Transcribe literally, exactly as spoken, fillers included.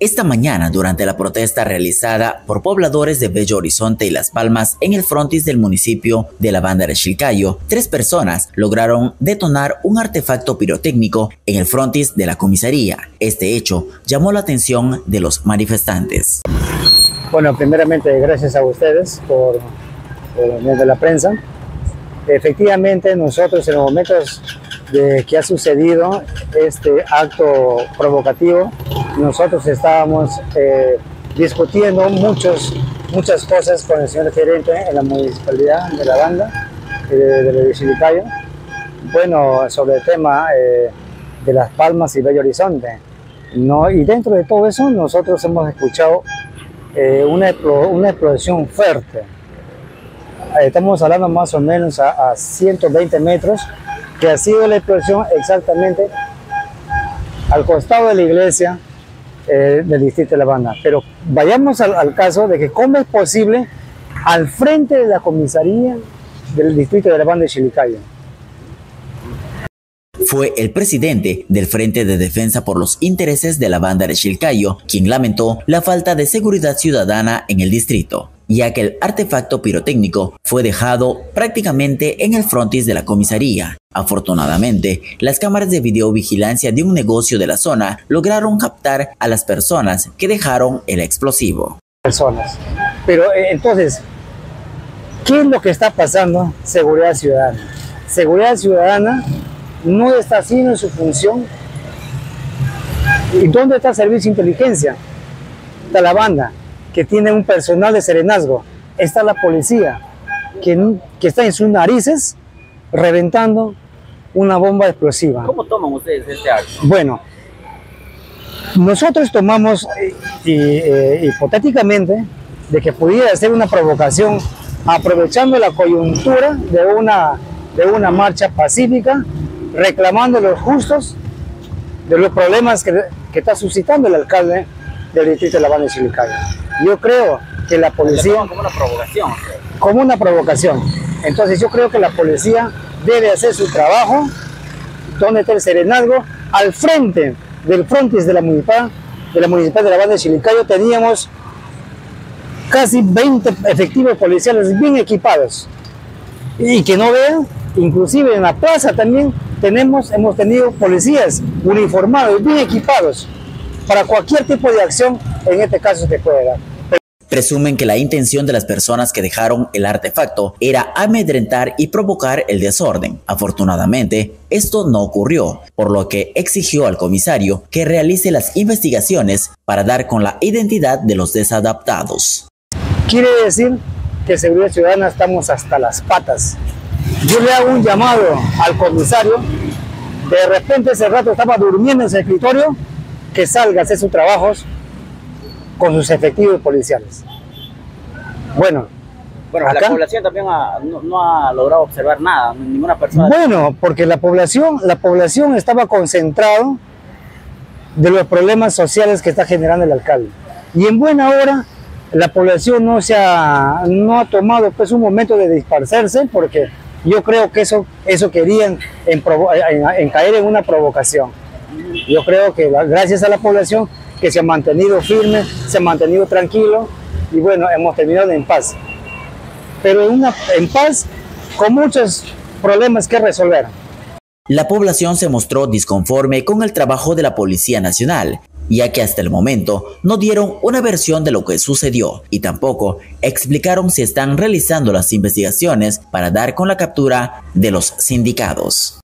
Esta mañana, durante la protesta realizada por pobladores de Bello Horizonte y Las Palmas en el frontis del municipio de La Banda de Chilcayo, tres personas lograron detonar un artefacto pirotécnico en el frontis de la comisaría. Este hecho llamó la atención de los manifestantes. Bueno, primeramente gracias a ustedes por eh, de la prensa. Efectivamente, nosotros en los momentos de que ha sucedido este acto provocativo, nosotros estábamos eh, discutiendo muchos, muchas cosas con el señor gerente en la municipalidad de La Banda, eh, de, de Chilcayo, bueno, sobre el tema eh, de Las Palmas y Bello Horizonte, ¿no? Y dentro de todo eso nosotros hemos escuchado eh, una, una explosión fuerte. Estamos hablando más o menos a, a ciento veinte metros, que ha sido la explosión exactamente al costado de la iglesia eh, del distrito de La Banda. Pero vayamos al, al caso de que cómo es posible al frente de la comisaría del distrito de La Banda de Chilcayo. Fue el presidente del Frente de Defensa por los Intereses de La Banda de Chilcayo quien lamentó la falta de seguridad ciudadana en el distrito, ya que el artefacto pirotécnico fue dejado prácticamente en el frontis de la comisaría. Afortunadamente, las cámaras de videovigilancia de un negocio de la zona lograron captar a las personas que dejaron el explosivo. Personas. Pero eh, entonces, ¿qué es lo que está pasando? Seguridad ciudadana. Seguridad ciudadana no está haciendo su función. ¿Y dónde está el servicio de inteligencia? Está La Banda, que tiene un personal de serenazgo. Está la policía, que, que está en sus narices reventando una bomba explosiva. ¿Cómo toman ustedes este acto? Bueno, nosotros tomamos eh, eh, hipotéticamente de que pudiera ser una provocación, aprovechando la coyuntura de una, de una marcha pacífica, reclamando los justos de los problemas que, que está suscitando el alcalde del distrito de La Banda de Chilcayo. Yo creo que la policía... Como una provocación. Como una provocación. Entonces yo creo que la policía debe hacer su trabajo, donde está el serenazgo, al frente del frontis de la municipal de la municipal de La Banda de Chilcayo teníamos casi veinte efectivos policiales bien equipados. Y que no vean, inclusive en la plaza también tenemos, hemos tenido policías uniformados, bien equipados, para cualquier tipo de acción en este caso que pueda dar. Presumen que la intención de las personas que dejaron el artefacto era amedrentar y provocar el desorden. Afortunadamente, esto no ocurrió, por lo que exigió al comisario que realice las investigaciones para dar con la identidad de los desadaptados. Quiere decir que Seguridad Ciudadana estamos hasta las patas. Yo le hago un llamado al comisario, de repente ese rato estaba durmiendo en su escritorio, que salga a hacer sus trabajos con sus efectivos policiales. Bueno, bueno acá, la población también ha, no, no ha logrado observar nada, ninguna persona. Bueno, porque la población, la población estaba concentrada de los problemas sociales que está generando el alcalde. Y en buena hora, la población no, se ha, no ha tomado pues, un momento de dispersarse, porque yo creo que eso, eso querían en, en, en caer en una provocación. Yo creo que la, gracias a la población que se ha mantenido firme, se ha mantenido tranquilo y bueno, hemos terminado en paz. Pero en, una, en paz con muchos problemas que resolver. La población se mostró disconforme con el trabajo de la Policía Nacional, ya que hasta el momento no dieron una versión de lo que sucedió y tampoco explicaron si están realizando las investigaciones para dar con la captura de los sindicados.